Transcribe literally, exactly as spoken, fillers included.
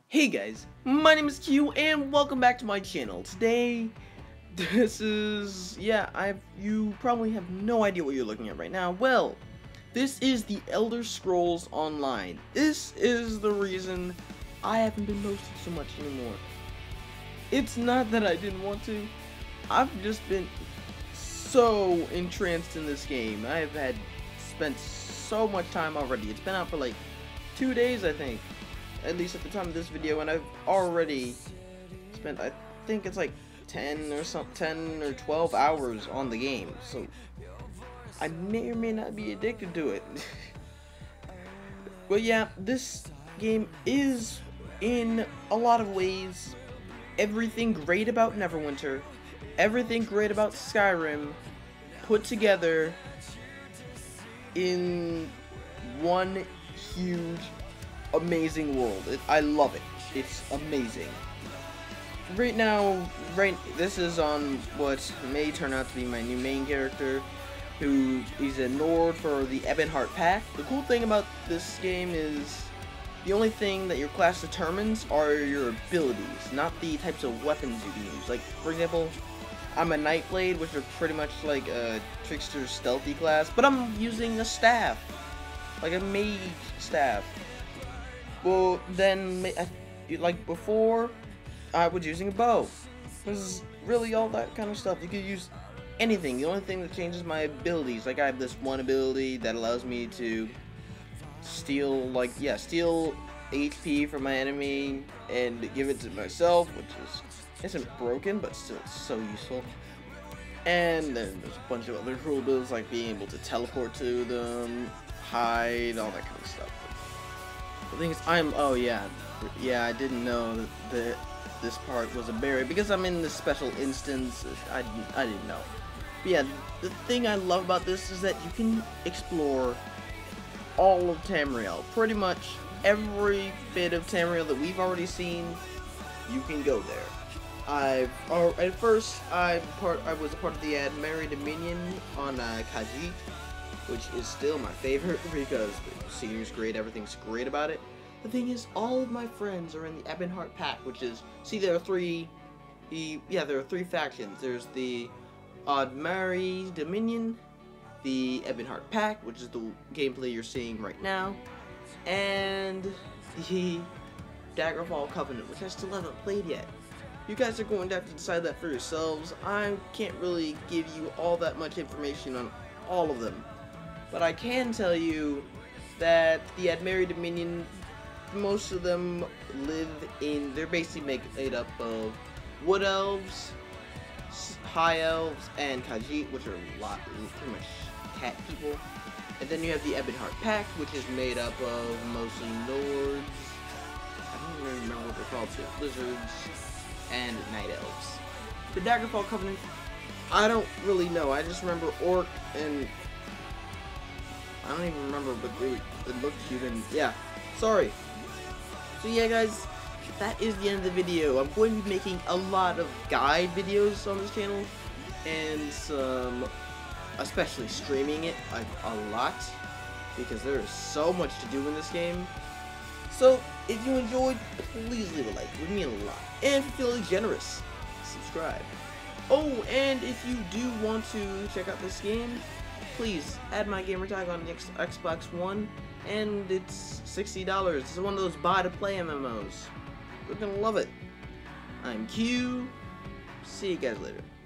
Hey guys, my name is Q and welcome back to my channel. Today, this is, yeah, I've, you probably have no idea what you're looking at right now. Well, this is the Elder Scrolls Online. This is the reason I haven't been posting so much anymore. It's not that I didn't want to, I've just been so entranced in this game. I've had spent so much time already. It's been out for like two days, I think. At least at the time of this video, and I've already spent, I think it's like ten or some ten or twelve hours on the game, so I may or may not be addicted to it. But yeah, this game is in a lot of ways everything great about Neverwinter, everything great about Skyrim put together in one huge amazing world. It, I love it. It's amazing. Right now, right, this is on what may turn out to be my new main character, who he's a Nord for the Ebonheart Pack. The cool thing about this game is the only thing that your class determines are your abilities, not the types of weapons you can use. Like, for example, I'm a Nightblade, which are pretty much like a trickster stealthy class, but I'm using a staff, like a mage staff. Well, then, like before, I was using a bow. This is really all that kind of stuff. You could use anything. The only thing that changes my abilities, like I have this one ability that allows me to steal, like, yeah, steal H P from my enemy and give it to myself, which is, isn't broken, but still so useful. And then there's a bunch of other cool abilities, like being able to teleport to them, hide, all that kind of stuff. The thing is, I'm, oh yeah, yeah, I didn't know that, that this part was a berry, because I'm in this special instance, I, I didn't know. But yeah, the thing I love about this is that you can explore all of Tamriel. Pretty much every bit of Tamriel that we've already seen, you can go there. I've, or at first, I part, I was a part of the Admeri Dominion on uh, Khajiit, which is still my favorite because the scenery's great, everything's great about it. The thing is, all of my friends are in the Ebonheart Pack, which is, see, there are three, the, yeah, there are three factions. There's the Admeri Dominion, the Ebonheart Pack, which is the gameplay you're seeing right now, and the Daggerfall Covenant, which I still haven't played yet. You guys are going to have to decide that for yourselves. I can't really give you all that much information on all of them. But I can tell you that the Admeri Dominion, most of them live in, they're basically make, made up of Wood Elves, High Elves, and Khajiit, which are a lot, pretty much cat people. And then you have the Ebonheart Pack, which is made up of mostly Nords, I don't even remember what they're called, but Lizards, and Night Elves. The Daggerfall Covenant, I don't really know, I just remember Orc and I don't even remember, but they, it looked human. Yeah, sorry. So yeah, guys, that is the end of the video. I'm going to be making a lot of guide videos on this channel, and some, especially streaming it like a lot, because there is so much to do in this game. So if you enjoyed, please leave a like. It would mean a lot. And if you're feeling generous, subscribe. Oh, and if you do want to check out this game, please add my gamer tag on the X Xbox One, and it's sixty dollars. It's one of those buy-to-play M M Os. You're gonna love it. I'm Q. See you guys later.